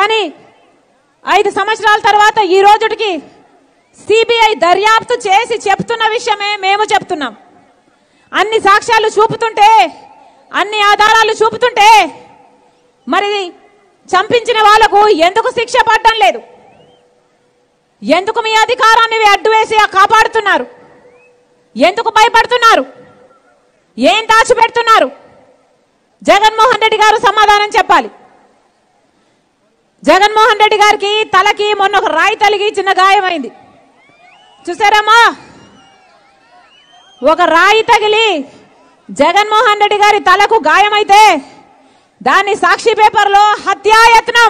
కానీ 5 సంవత్సరాల తర్వాత ఈ రోజుకి సిబిఐ దర్యాప్తు చేసి చెప్తున్న విషయమే మేము చెప్తున్నాం. అన్ని సాక్ష్యాలు చూపుతుంటే, అన్ని ఆధారాలు చూపుతుంటే మరి చంపించిన వాళ్లకు ఎందుకు శిక్ష పడడం లేదు? ఎందుకు మీ అధికారాన్ని అడ్డు వేసి కాపాడుతున్నారు? ఎందుకు భయపడుతున్నారు? ఏం దాచిపెడుతున్నారు? జగన్మోహన్ రెడ్డి గారు సమాధానం చెప్పాలి. జగన్మోహన్ రెడ్డి గారికి తలకి మొన్న ఒక రాయి తలిగి చిన్న గాయమైంది చూసారమ్మా. ఒక రాయి తగిలి జగన్మోహన్ రెడ్డి గారి తలకు గాయమైతే దాన్ని సాక్షి పేపర్లో హత్యాయత్నం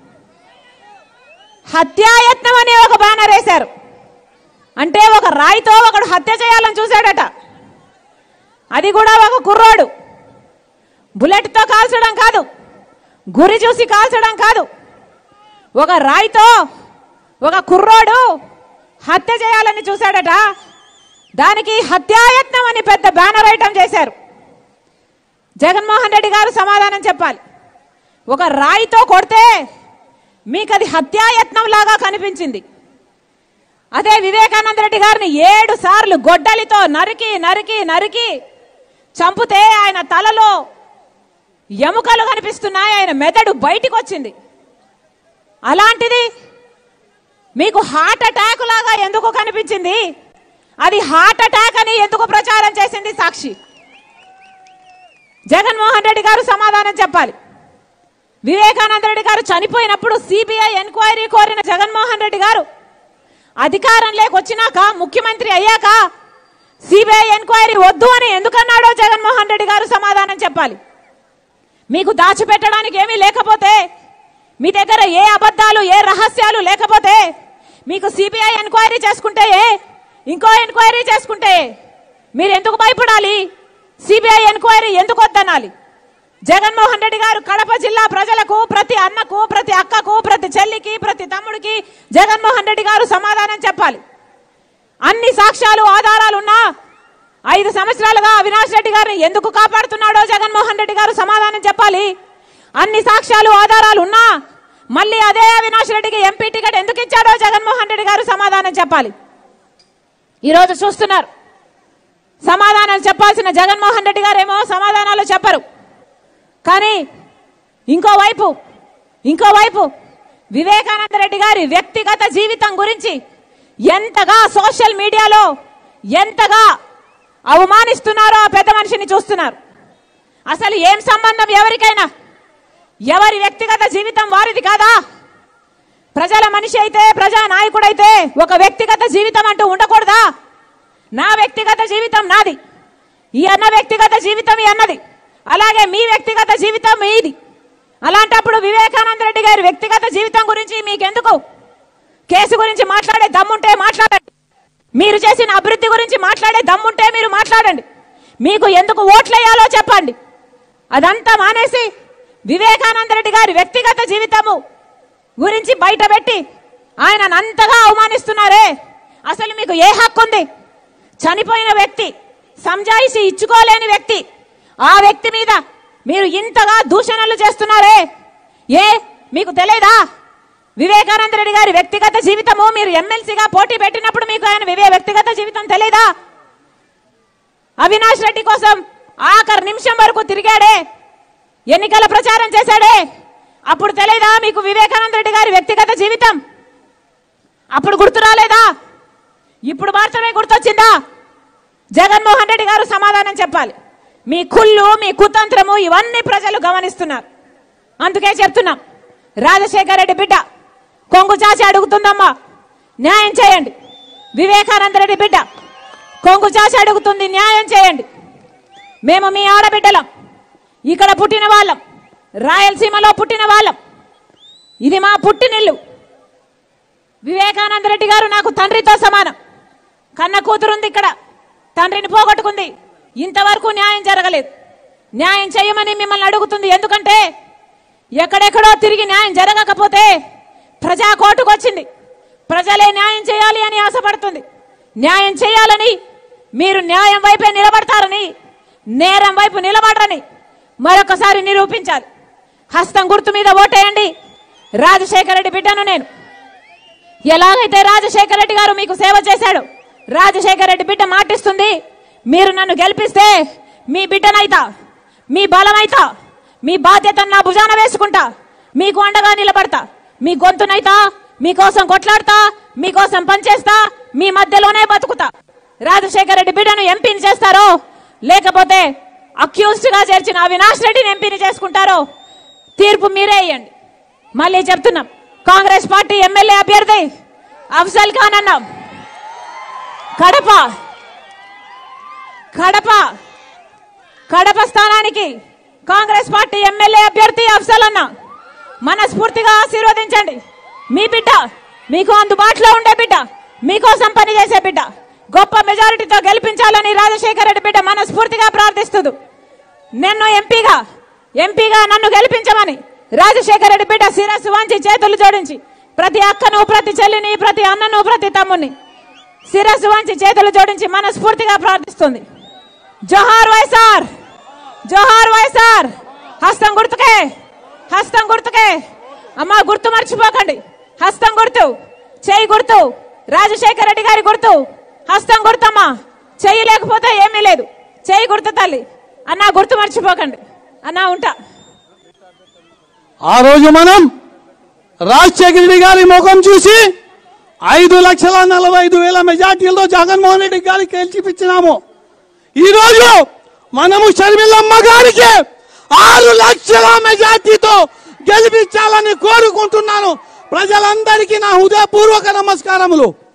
అనే ఒక బ్యానర్ వేశారు. అంటే ఒక రాయితో ఒకడు హత్య చేయాలని చూశాడట. అది కూడా ఒక కుర్రోడు. బుల్లెట్తో కాల్చడం కాదు, గురి చూసి కాల్చడం కాదు, ఒక రాయితో ఒక కుర్రోడు హత్య చేయాలని చూశాడట. దానికి హత్యాయత్నం అని పెద్ద బ్యానర్ ఐటమ్ చేశారు. జగన్మోహన్ రెడ్డి గారు సమాధానం చెప్పాలి. ఒక రాయితో కొడితే మీకు అది హత్యాయత్నం లాగా కనిపించింది. అదే వివేకానంద రెడ్డి గారిని 7 సార్లు గొడ్డలితో నరికి నరికి నరికి చంపితే ఆయన తలలో ఎముకలు కనిపిస్తున్నాయి, ఆయన మెదడు బయటికి వచ్చింది. అలాంటిది మీకు హార్ట్ అటాక్ లాగా ఎందుకు కనిపించింది? అది హార్ట్ అటాక్ అని ఎందుకు ప్రచారం చేసింది సాక్షి? జగన్మోహన్ రెడ్డి గారు సమాధానం చెప్పాలి. వివేకానంద రెడ్డి గారు చనిపోయినప్పుడు సిబిఐ ఎంక్వైరీ కోరిన జగన్మోహన్ రెడ్డి గారు అధికారంలోకి వచ్చినాక, ముఖ్యమంత్రి అయ్యాక సిబిఐ ఎంక్వైరీ వద్దు అని ఎందుకన్నాడో జగన్మోహన్ రెడ్డి గారు సమాధానం చెప్పాలి. మీకు దాచిపెట్టడానికి ఏమీ లేకపోతే, మీ దగ్గర ఏ అబద్ధాలు ఏ రహస్యాలు లేకపోతే, మీకు సిబిఐ ఎంక్వైరీ చేసుకుంటే ఇంకో ఎంక్వైరీ చేసుకుంటే మీరు ఎందుకు భయపడాలి? సిబిఐ ఎంక్వైరీ ఎందుకు వద్దనాలి? జగన్మోహన్ రెడ్డి గారు కడప జిల్లా ప్రజలకు, ప్రతి అన్నకు, ప్రతి అక్కకు, ప్రతి చెల్లికి, ప్రతి తమ్ముడికి జగన్మోహన్ రెడ్డి గారు సమాధానం చెప్పాలి. అన్ని సాక్ష్యాలు ఆధారాలున్నా 5 సంవత్సరాలుగా అవినాష్ రెడ్డి గారిని ఎందుకు కాపాడుతున్నాడో జగన్మోహన్ రెడ్డి గారు సమాధానం చెప్పాలి. అన్ని సాక్ష్యాలు ఆధారాలు ఉన్నా మళ్ళీ అదే అవినాష్ రెడ్డికి ఎంపీ టికెట్ ఎందుకు ఇచ్చాడో జగన్మోహన్ రెడ్డి గారు సమాధానం చెప్పాలి. ఈరోజు చూస్తున్నారు, సమాధానాలు చెప్పాల్సిన జగన్మోహన్ రెడ్డి గారేమో సమాధానాలు చెప్పరు. కానీ ఇంకోవైపు వివేకానంద రెడ్డి గారి వ్యక్తిగత జీవితం గురించి ఎంతగా సోషల్ మీడియాలో ఎంతగా అవమానిస్తున్నారో ఆ పెద్ద మనిషిని చూస్తున్నారు. అసలు ఏం సంబంధం ఎవరికైనా? ఎవరి వ్యక్తిగత జీవితం వారిది కాదా? ప్రజల మనిషి అయితే, ప్రజా నాయకుడైతే ఒక వ్యక్తిగత జీవితం అంటూ ఉండకూడదా? నా వ్యక్తిగత జీవితం నాది, ఈ అన్న వ్యక్తిగత జీవితం ఈ అన్నది, అలాగే మీ వ్యక్తిగత జీవితం మీది. అలాంటప్పుడు వివేకానంద రెడ్డి గారి వ్యక్తిగత జీవితం గురించి మీకెందుకు? కేసు గురించి మాట్లాడే దమ్ముంటే మాట్లాడండి. మీరు చేసిన అభివృద్ధి గురించి మాట్లాడే దమ్ముంటే మీరు మాట్లాడండి. మీకు ఎందుకు ఓట్లేయాలో చెప్పండి. అదంతా మానేసి వివేకానంద రెడ్డి గారి వ్యక్తిగత జీవితము గురించి బయటపెట్టి ఆయన అంతగా అవమానిస్తున్నారే. అసలు మీకు ఏ హక్కు ఉంది? చనిపోయిన వ్యక్తి, సంజాయిషి ఇచ్చుకోలేని వ్యక్తి, ఆ వ్యక్తి మీద మీరు ఇంతగా దూషణలు చేస్తున్నారే. మీకు తెలియదా వివేకానంద రెడ్డి గారి వ్యక్తిగత జీవితము? మీరు ఎమ్మెల్సీగా పోటీ పెట్టినప్పుడు మీకు ఆయన వ్యక్తిగత జీవితం తెలియదా? అవినాష్ రెడ్డి కోసం ఆఖరి నిమిషం వరకు తిరిగాడే, ఎన్నికల ప్రచారం చేశాడే. అప్పుడు తెలియదా మీకు వివేకానంద రెడ్డి గారి వ్యక్తిగత జీవితం? అప్పుడు గుర్తు రాలేదా? ఇప్పుడు మాత్రమే గుర్తొచ్చిందా? జగన్మోహన్ రెడ్డి గారు సమాధానం చెప్పాలి. మీ కుళ్ళు, మీ కుతంత్రము ఇవన్నీ ప్రజలు గమనిస్తున్నారు. అందుకే చెప్తున్నాం, రాజశేఖర రెడ్డి బిడ్డ కొంగు చాచి అడుగుతుందమ్మా, న్యాయం చేయండి. వివేకానంద రెడ్డి బిడ్డ కొంగు చాచి అడుగుతుంది, న్యాయం చేయండి. మేము మీ ఆడబిడ్డలం, ఇక్కడ పుట్టిన వాళ్ళం, రాయలసీమలో పుట్టిన వాళ్ళం, ఇది మా పుట్టినిల్లు. వివేకానంద రెడ్డి గారు నాకు తండ్రితో సమానం. కన్న కూతురుంది ఇక్కడ, తండ్రిని పోగొట్టుకుంది. ఇంతవరకు న్యాయం జరగలేదు. న్యాయం చేయమని మిమ్మల్ని అడుగుతుంది. ఎందుకంటే ఎక్కడెక్కడో తిరిగి న్యాయం జరగకపోతే ప్రజా కోర్టుకు వచ్చింది. ప్రజలే న్యాయం చేయాలి అని ఆశపడుతుంది. న్యాయం చేయాలని, మీరు న్యాయం వైపే నిలబడతారని, నేరం వైపు నిలబడరని మరొకసారి నిరూపించాలి. హస్తం గుర్తు మీద ఓటేయండి. రాజశేఖర రెడ్డి బిడ్డను నేను. ఎలాగైతే రాజశేఖర రెడ్డి గారు మీకు సేవ చేశాడు, రాజశేఖర రెడ్డి బిడ్డ మాటిస్తుంది, మీరు నన్ను గెలిపిస్తే మీ బిడ్డనైతా, మీ బలమైతా, మీ బాధ్యతను నా భుజాన వేసుకుంటా, మీకు అండగా నిలబడతా, మీ గొంతునైతా, మీకోసం కొట్లాడతా, మీకోసం పనిచేస్తా, మీ మధ్యలోనే బతుకుతా. రాజశేఖర రెడ్డి బిడ్డను ఎంపీని చేస్తారో లేకపోతే అక్యూజ్డ్ గా చేర్చిన అవినాష్ రెడ్డిని ఎంపీని చేసుకుంటారో తీర్పు మీరే ఇవ్వండి. మళ్ళీ చెప్తున్నాం, కాంగ్రెస్ పార్టీ ఎమ్మెల్యే అభ్యర్థి అఫ్జల్ ఖాన్ అన్నాం. కడప స్థానానికి కాంగ్రెస్ పార్టీ ఎమ్మెల్యే అభ్యర్థి అఫ్జల్ అన్న మనస్ఫూర్తిగా ఆశీర్వదించండి. మీ బిడ్డ, మీకు అందుబాటులో ఉండే బిడ్డ, మీకోసం పనిచేసే బిడ్డ, గొప్ప మెజారిటీతో గెలిపించాలని రాజశేఖర రెడ్డి బిడ్డ మనస్ఫూర్తిగా ప్రార్థిస్తుంది. నన్ను ఎంపీగా నన్ను గెలిపించమని రాజశేఖర రెడ్డి బిడ్డ శిరస్సు వంచి చేతులు జోడించి ప్రతి అక్కను, ప్రతి చెల్లిని, ప్రతి అన్నను, ప్రతి తమ్ముని శిరస్సు వంచి చేతులు జోడించి మనస్ఫూర్తిగా ప్రార్థిస్తుంది. జోహార్ వైఎస్ఆర్, జోహార్ వైఎస్ఆర్. హస్తం గుర్తుకే అమ్మా, గుర్తు మర్చిపోకండి. హస్తం గుర్తు, చెయ్యి గుర్తు, రాజశేఖర రెడ్డి గారి గుర్తు, హస్తం గుర్తమ్మా. చెయ్యి లేకపోతే ఏమీ లేదు, చెయ్యి గుర్తు తల్లి. అన్నా గుర్తు మర్చిపోకండి అన్నా, ఉంటా. ఆ రోజు మనం రాజశేఖర రెడ్డి గారి ముఖం చూసి 5,45,000 మెజార్టీలతో జగన్మోహన్ రెడ్డి గారికి గెలిచిపించినాము. ఈ రోజు మనము షర్మిలమ్మ గారికి 6 లక్షల మెజార్టీతో గెలిపించాలని కోరుకుంటున్నాను. ప్రజలందరికీ నా హృదయపూర్వక నమస్కారములు.